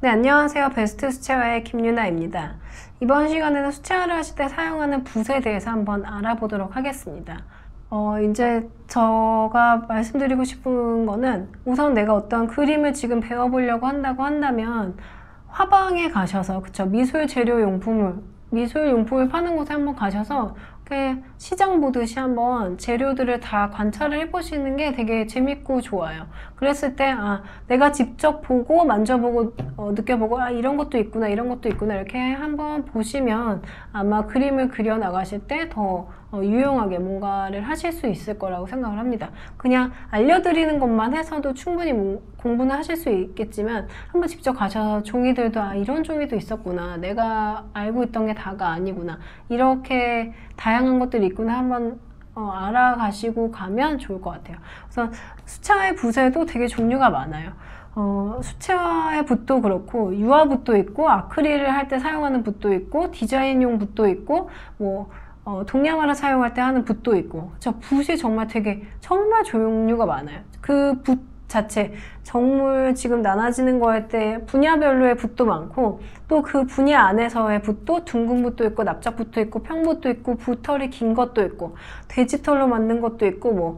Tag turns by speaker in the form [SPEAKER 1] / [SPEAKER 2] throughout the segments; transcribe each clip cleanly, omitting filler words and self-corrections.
[SPEAKER 1] 네, 안녕하세요. 베스트 수채화의 김유나입니다. 이번 시간에는 수채화를 하실 때 사용하는 붓에 대해서 한번 알아보도록 하겠습니다. 이제 제가 말씀드리고 싶은 거는 우선 내가 어떤 그림을 지금 배워보려고 한다면 화방에 가셔서, 그쵸? 미술 용품을 파는 곳에 한번 가셔서 시장 보듯이 한번 재료들을 다 관찰을 해보시는 게 되게 재밌고 좋아요. 그랬을 때 내가 직접 보고 만져보고 느껴보고 이런 것도 있구나 이런 것도 있구나 이렇게 한번 보시면 아마 그림을 그려 나가실 때 더 유용하게 뭔가를 하실 수 있을 거라고 생각을 합니다. 그냥 알려드리는 것만 해서도 충분히 공부는 하실 수 있겠지만 한번 직접 가셔서 종이들도 이런 종이도 있었구나, 내가 알고 있던 게 다가 아니구나, 이렇게 다양한 것들이 있구나 한번 알아가시고 가면 좋을 것 같아요. 그래서 수채화의 붓에도 되게 종류가 많아요. 수채화의 붓도 그렇고 유화붓도 있고 아크릴을 할 때 사용하는 붓도 있고 디자인용 붓도 있고 동양화를 사용할 때 하는 붓도 있고, 붓이 정말 종류가 많아요. 그 붓 자체, 정물 지금 나눠지는 거에 때 분야별로의 붓도 많고, 또 그 분야 안에서의 붓도 둥근 붓도 있고 납작붓도 있고 평붓도 있고 붓털이 긴 것도 있고 돼지털로 만든 것도 있고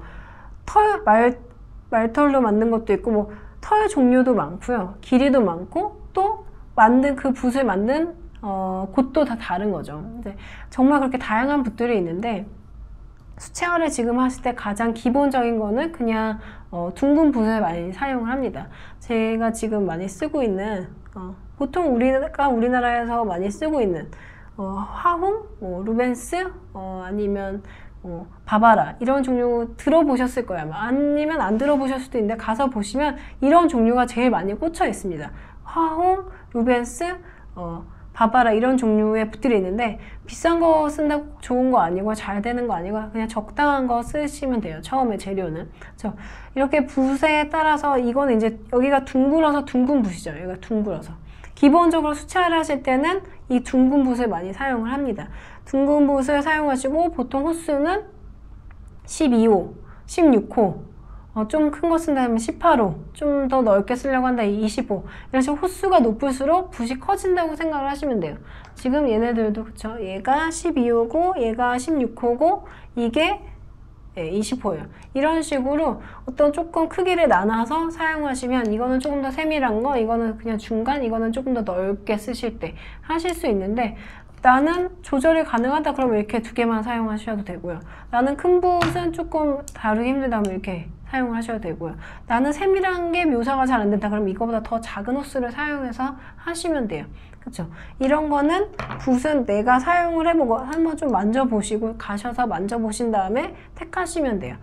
[SPEAKER 1] 말털로 만든 것도 있고 털 종류도 많고요. 길이도 많고 또 그 붓을 만든 곳도 다 다른 거죠. 정말 그렇게 다양한 붓들이 있는데 수채화를 지금 하실 때 가장 기본적인 거는 그냥 둥근 붓을 많이 사용을 합니다. 제가 지금 많이 쓰고 있는 보통 우리나라에서 많이 쓰고 있는 화홍, 루벤스, 아니면 바바라 이런 종류 들어보셨을 거예요. 아니면 안 들어보셨을 수도 있는데 가서 보시면 이런 종류가 제일 많이 꽂혀 있습니다. 화홍, 루벤스, 바바라 이런 종류의 붓들이 있는데 비싼 거 쓴다고 좋은 거 아니고 잘 되는 거 아니고 그냥 적당한 거 쓰시면 돼요. 처음에 재료는. 이렇게 붓에 따라서 이거는 이제 여기가 둥글어서 둥근 붓이죠. 여기가 둥글어서. 기본적으로 수채화를 하실 때는 이 둥근 붓을 많이 사용을 합니다. 둥근 붓을 사용하시고 보통 호수는 12호, 16호, 좀 큰 거 쓴다면 18호, 좀 더 넓게 쓰려고 한다 20호. 이런 식으로 호수가 높을수록 붓이 커진다고 생각을 하시면 돼요. 지금 얘네들도 그쵸? 얘가 12호고 얘가 16호고 이게 20호예요. 이런 식으로 어떤 조금 크기를 나눠서 사용하시면 이거는 조금 더 세밀한 거, 이거는 그냥 중간, 이거는 조금 더 넓게 쓰실 때 하실 수 있는데, 나는 조절이 가능하다 그러면 이렇게 두 개만 사용하셔도 되고요. 나는 큰 붓은 조금 다루기 힘들다면 이렇게 사용을 하셔도 되고요. 나는 세밀한 게 묘사가 잘 안 된다 그러면 이거보다 더 작은 호스를 사용해서 하시면 돼요. 그쵸? 이런 거는 붓은 내가 사용을 해보고 한번 좀 만져보시고 가셔서 만져보신 다음에 택하시면 돼요.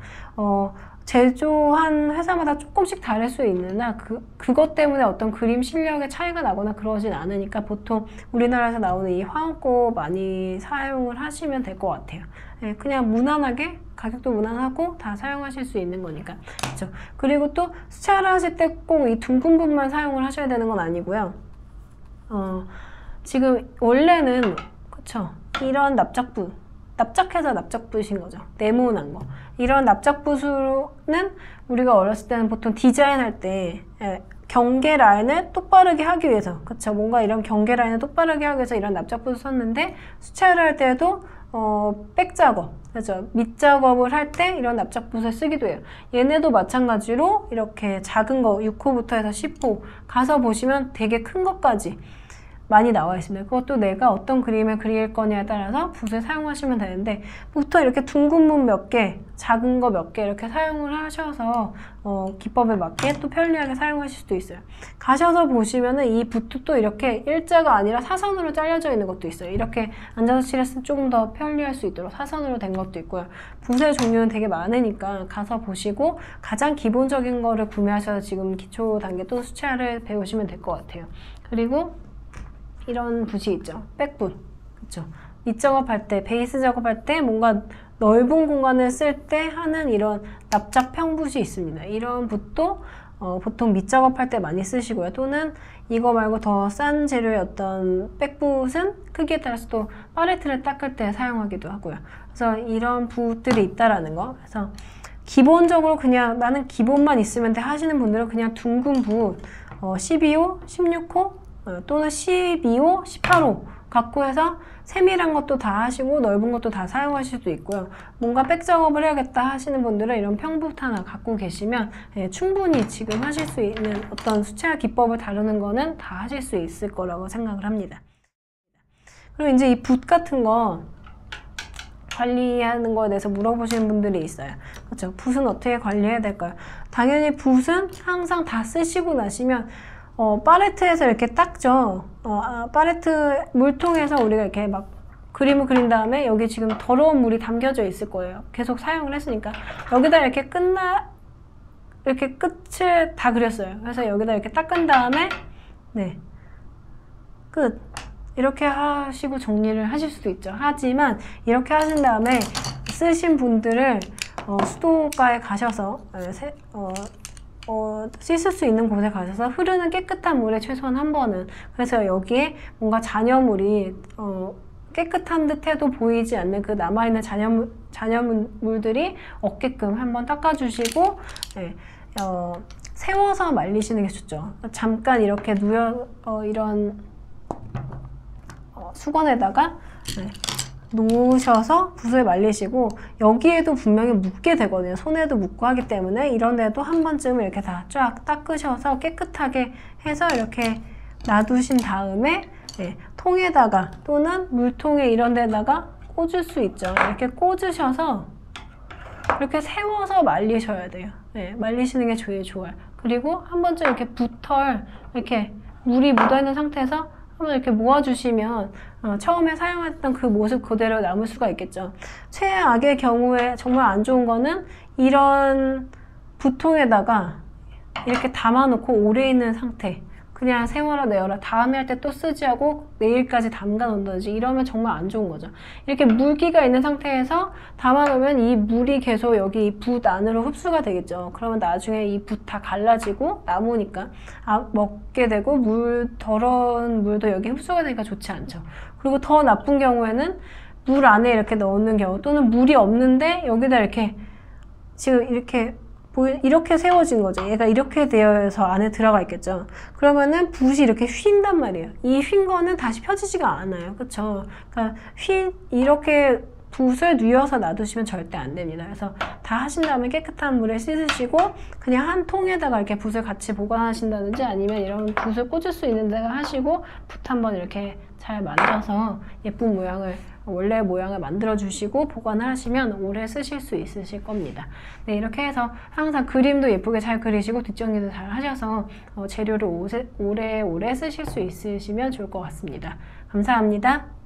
[SPEAKER 1] 제조한 회사마다 조금씩 다를 수 있으나 그것 때문에 어떤 그림 실력의 차이가 나거나 그러진 않으니까 보통 우리나라에서 나오는 이 화홍고 많이 사용을 하시면 될 것 같아요. 그냥 무난하게, 가격도 무난하고 다 사용하실 수 있는 거니까. 그렇죠? 그리고 또 수채화를 하실 때 꼭 이 둥근 붓만 사용을 하셔야 되는 건 아니고요. 지금 원래는 그쵸? 이런 납작해서 납작붓인 거죠. 네모난 거. 이런 납작붓으로는 우리가 어렸을 때는 보통 디자인할 때 경계 라인을 똑바르게 하기 위해서, 그쵸? 뭔가 이런 경계 라인을 똑바르게 하기 위해서 이런 납작붓을 썼는데 수채화를 할 때도 백 작업, 그죠? 밑 작업을 할 때 이런 납작붓을 쓰기도 해요. 얘네도 마찬가지로 이렇게 작은 거 6호부터 해서 10호 가서 보시면 되게 큰 것까지 많이 나와 있습니다. 그것도 내가 어떤 그림을 그릴 거냐에 따라서 붓을 사용하시면 되는데 보통 이렇게 둥근 붓 몇 개, 작은 거 몇 개 이렇게 사용을 하셔서 기법에 맞게 또 편리하게 사용하실 수도 있어요. 가셔서 보시면은 이 붓도 또 이렇게 일자가 아니라 사선으로 잘려져 있는 것도 있어요. 이렇게 앉아서 칠했을 때 조금 더 편리할 수 있도록 사선으로 된 것도 있고요. 붓의 종류는 되게 많으니까 가서 보시고 가장 기본적인 거를 구매하셔서 지금 기초 단계 또 수채화를 배우시면 될 것 같아요. 그리고 이런 붓이 있죠. 백붓. 그쵸? 밑 작업할 때, 베이스 작업할 때 뭔가 넓은 공간을 쓸 때 하는 이런 납작 평붓이 있습니다. 이런 붓도 보통 밑 작업할 때 많이 쓰시고요. 또는 이거 말고 더 싼 재료의 어떤 백붓은 크기에 따라서 또 팔레트를 닦을 때 사용하기도 하고요. 그래서 이런 붓들이 있다라는 거. 그래서 기본적으로 그냥 나는 기본만 있으면 돼 하시는 분들은 그냥 둥근 붓 12호, 16호 또는 12호, 18호 갖고 해서 세밀한 것도 다 하시고 넓은 것도 다 사용하실 수도 있고요. 뭔가 백 작업을 해야겠다 하시는 분들은 이런 평붓 하나 갖고 계시면 충분히 지금 하실 수 있는 어떤 수채화 기법을 다루는 거는 다 하실 수 있을 거라고 생각을 합니다. 그리고 이제 이 붓 같은 거 관리하는 거에 대해서 물어보시는 분들이 있어요. 그렇죠? 붓은 어떻게 관리해야 될까요? 당연히 붓은 항상 다 쓰시고 나시면 팔레트에서 이렇게 닦죠. 팔레트 물통에서 우리가 이렇게 막 그림을 그린 다음에 여기 지금 더러운 물이 담겨져 있을 거예요. 계속 사용을 했으니까. 여기다 이렇게 이렇게 끝을 다 그렸어요. 그래서 여기다 이렇게 닦은 다음에, 네. 끝. 이렇게 하시고 정리를 하실 수도 있죠. 하지만 이렇게 하신 다음에 쓰신 분들을 수도가에 가셔서 씻을 수 있는 곳에 가셔서 흐르는 깨끗한 물에 최소한 한 번은, 그래서 여기에 뭔가 잔여물이 깨끗한 듯해도 보이지 않는 그 남아있는 잔여물들이 없게끔 한번 닦아주시고, 네, 세워서 말리시는 게 좋죠. 잠깐 이렇게 이런 수건에다가 놓으셔서 붓을 말리시고, 여기에도 분명히 묻게 되거든요. 손에도 묻고 하기 때문에 이런 데도 한 번쯤 이렇게 다 쫙 닦으셔서 깨끗하게 해서 이렇게 놔두신 다음에 통에다가 또는 물통에 이런 데다가 꽂을 수 있죠. 이렇게 꽂으셔서 이렇게 세워서 말리셔야 돼요. 말리시는 게 제일 좋아요. 그리고 한 번쯤 이렇게 붓털 이렇게 물이 묻어있는 상태에서 한번 이렇게 모아주시면 처음에 사용했던 그 모습 그대로 남을 수가 있겠죠. 최악의 경우에 정말 안 좋은 거는 이런 붓통에다가 이렇게 담아놓고 오래 있는 상태, 그냥 세워라 내어라 다음에 할 때 또 쓰지 하고 내일까지 담가 놓는다든지 이러면 정말 안 좋은 거죠. 이렇게 물기가 있는 상태에서 담아 놓으면 이 물이 계속 여기 붓 안으로 흡수가 되겠죠. 그러면 나중에 이 붓 다 갈라지고 남으니까 먹게 되고 더러운 물도 여기 흡수가 되니까 좋지 않죠. 그리고 더 나쁜 경우에는 물 안에 이렇게 넣는 경우, 또는 물이 없는데 여기다 이렇게 지금 이렇게 세워진 거죠. 얘가 이렇게 되어서 안에 들어가 있겠죠. 그러면은 붓이 이렇게 휜단 말이에요. 이 휜 거는 다시 펴지지가 않아요. 그쵸? 그러니까 이렇게 붓을 뉘어서 놔두시면 절대 안 됩니다. 그래서 다 하신 다음에 깨끗한 물에 씻으시고 그냥 한 통에다가 이렇게 붓을 같이 보관하신다든지, 아니면 이런 붓을 꽂을 수 있는 데가 하시고 붓 한번 이렇게 잘 만져서 예쁜 모양을, 원래 모양을 만들어 주시고 보관을 하시면 오래 쓰실 수 있으실 겁니다. 네, 이렇게 해서 항상 그림도 예쁘게 잘 그리시고 뒷정리도 잘 하셔서 재료를 오래 쓰실 수 있으시면 좋을 것 같습니다. 감사합니다.